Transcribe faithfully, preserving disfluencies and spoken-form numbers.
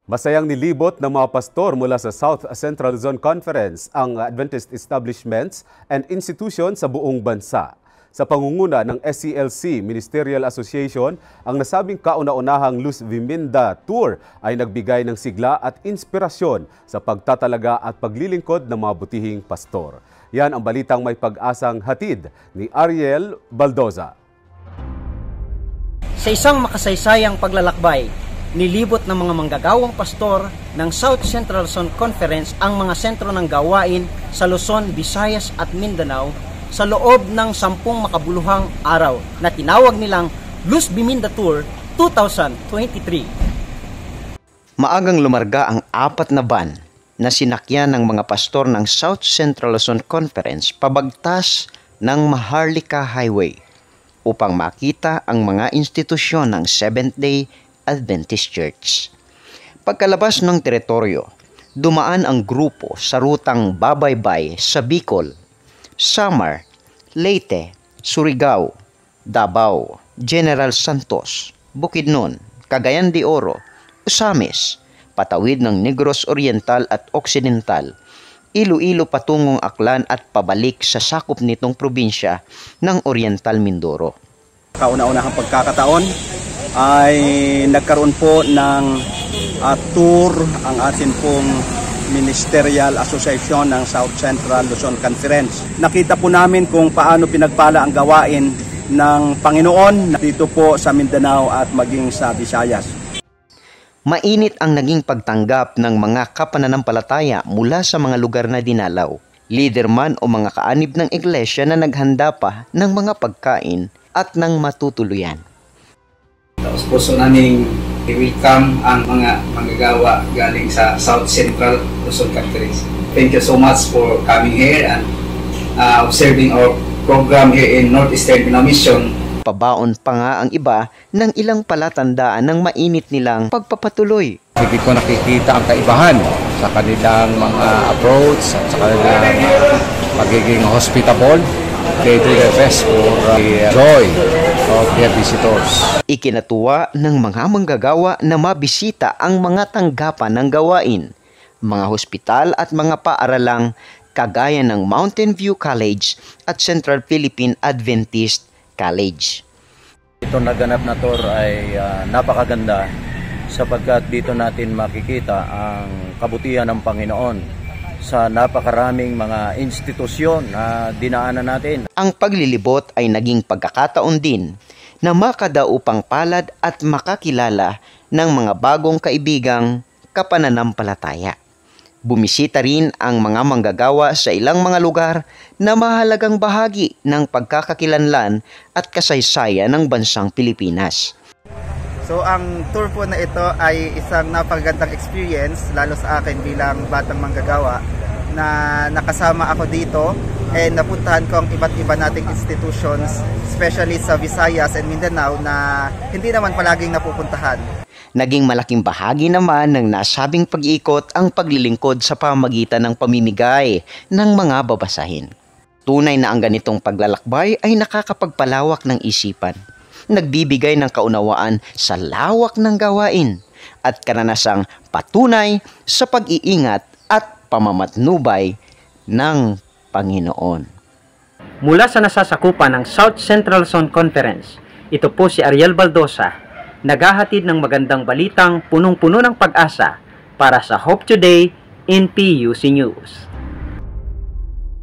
Masayang nilibot ng mga pastor mula sa South Central Luzon Conference ang Adventist establishments and institutions sa buong bansa. Sa pangunguna ng S C L C Ministerial Association, ang nasabing kauna-unahang Luz Viminda Tour ay nagbigay ng sigla at inspirasyon sa pagtatalaga at paglilingkod ng mga butihing pastor. Yan ang balitang may pag-asang hatid ni Ariel Baldoza. Sa isang makasaysayang paglalakbay, nilibot ng mga manggagawang pastor ng South Central Luzon Conference ang mga sentro ng gawain sa Luzon, Visayas at Mindanao sa loob ng sampung makabuluhang araw na tinawag nilang Luz Viminda Tour two thousand twenty-three. Maagang lumarga ang apat na van na sinakyan ng mga pastor ng South Central Luzon Conference pabagtas ng Maharlika Highway upang makita ang mga institusyon ng Seventh-day Adventist Church. Pagkalabas ng teritoryo, dumaan ang grupo sa rutang Babaybay sa Bicol, Samar, Leyte, Surigao, Davao, General Santos, Bukidnon, Cagayan de Oro, Osamis, patawid ng Negros Oriental at Occidental, Iloilo patungong Aklan at pabalik sa sakop nitong probinsya ng Oriental Mindoro. Kauna-unahang pagkakataon ay nagkaroon po ng uh, tour ang atin pong Ministerial Association ng South Central Luzon Conference. Nakita po namin kung paano pinagpala ang gawain ng Panginoon dito po sa Mindanao at maging sa Visayas. Mainit ang naging pagtanggap ng mga kapananampalataya mula sa mga lugar na dinalaw. Leader man o mga kaanib ng iglesia na naghanda pa ng mga pagkain at ng matutuluyan. Tapos puso namin i-welcome ang mga manggagawa galing sa South Central Luzon Conference. Thank you so much for coming here and uh, observing our program here in Northeastern Mission. Pabaon pa nga ang iba ng ilang palatandaan ng mainit nilang pagpapatuloy. Hindi ko nakikita ang kaibahan sa kanilang mga approach at sa kanilang uh, pagiging hospitable. They do their best for the joy of their visitors. Ikinatuwa ng mga manggagawa na mabisita ang mga tanggapan ng gawain, mga hospital at mga paaralang kagaya ng Mountain View College at Central Philippine Adventist College. Ito naganap na tour ay uh, napakaganda sapagkat dito natin makikita ang kabutihan ng Panginoon sa napakaraming mga institusyon na dinaanan natin. Ang paglilibot ay naging pagkakataon din na makadaupang palad at makakilala ng mga bagong kaibigang kapananampalataya. Bumisita rin ang mga manggagawa sa ilang mga lugar na mahalagang bahagi ng pagkakakilanlan at kasaysayan ng bansang Pilipinas. So ang tour po na ito ay isang napakagandang experience lalo sa akin bilang batang manggagawa na nakasama ako dito and napuntahan ko ang iba't iba nating institutions, especially sa Visayas and Mindanao na hindi naman palaging napupuntahan. Naging malaking bahagi naman ng nasabing pag-iikot ang paglilingkod sa pamagitan ng pamimigay ng mga babasahin. Tunay na ang ganitong paglalakbay ay nakakapagpalawak ng isipan, nagbibigay ng kaunawaan sa lawak ng gawain at karanasang patunay sa pag-iingat at pamamatnubay ng Panginoon. Mula sa nasasakupan ng South Central Luzon Conference, ito po si Ariel Baldoza, naghahatid ng magandang balitang punong-puno ng pag-asa para sa Hope Today in P U C News.